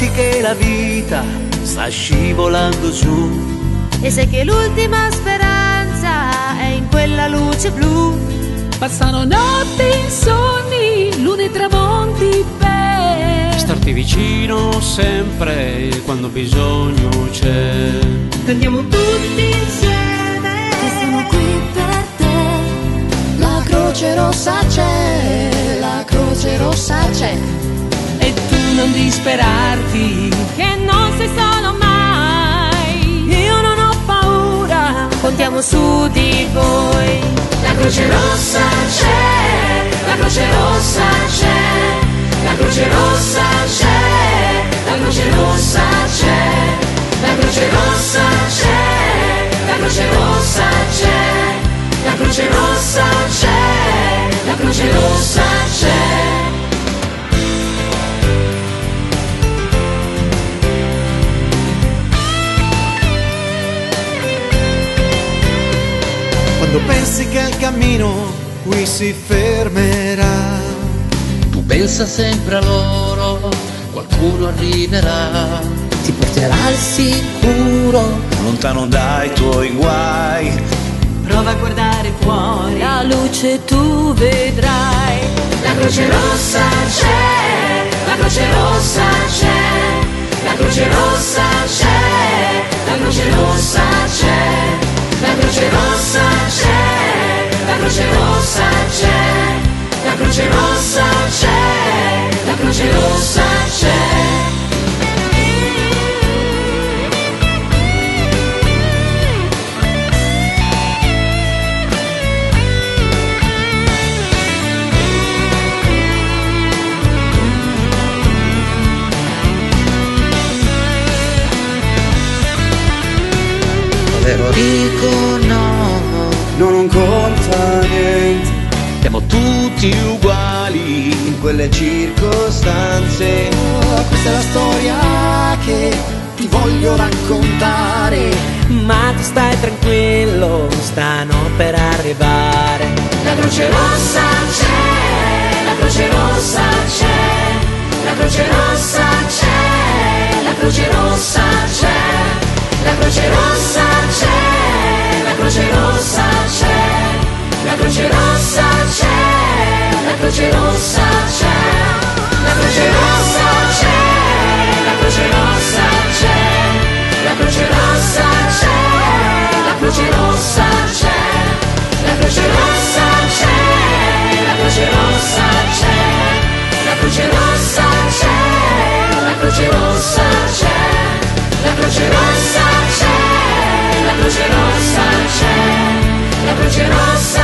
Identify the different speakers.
Speaker 1: senti che la vita sta scivolando giù
Speaker 2: e sai che l'ultima speranza è in quella luce blu.
Speaker 3: Passano notti insonni, lune e tramonti per
Speaker 1: starti vicino sempre quando bisogno c'è.
Speaker 2: Cantiamo tutti insieme
Speaker 3: che sono qui per te. La Croce Rossa c'è, la Croce Rossa c'è.
Speaker 1: E tu non disperarti,
Speaker 2: che non sei solo mai.
Speaker 1: io non ho paura,
Speaker 2: Contiamo su di voi.
Speaker 3: La Croce Rossa c'è, la Croce Rossa c'è, la Croce Rossa c'è, la Croce Rossa c'è, la Croce Rossa c'è, la Croce Rossa c'è, la Croce Rossa c'è, la Croce Rossa c'è.
Speaker 4: Quando pensi che il cammino qui si fermerà,
Speaker 5: tu pensa sempre a loro, qualcuno arriverà,
Speaker 3: Ti porterà al sicuro,
Speaker 4: lontano dai tuoi guai.
Speaker 1: prova a guardare fuori,
Speaker 2: La luce tu vedrai.
Speaker 3: la Croce Rossa c'è, la Croce Rossa c'è, la Croce Rossa c'è, la Croce Rossa c'è, la Croce Rossa c'è, la Croce Rossa c'è, la Croce Rossa c'è, la Croce Rossa c'è.
Speaker 5: vero dico no,
Speaker 4: Non conta niente
Speaker 1: siamo tutti uguali.
Speaker 4: in quelle circostanze.
Speaker 3: Questa è la storia che ti voglio raccontare.
Speaker 1: Ma tu stai tranquillo, stanno per arrivare.
Speaker 3: La Croce Rossa c'è, la Croce Rossa c'è, la Croce Rossa c'è, la Croce Rossa c'è, la Croce Rossa c'è, la Croce Rossa c'è, la Croce Rossa c'è, la Croce Rossa c'è, la Croce Rossa c'è, la Croce Rossa c'è, la Croce Rossa c'è, la Croce Rossa c'è, la Croce Rossa c'è, la Croce Rossa c'è, la Croce Rossa c'è, la Croce Rossa c'è, la Croce Rossa c'è, la Croce Rossa c'è, la Croce Rossa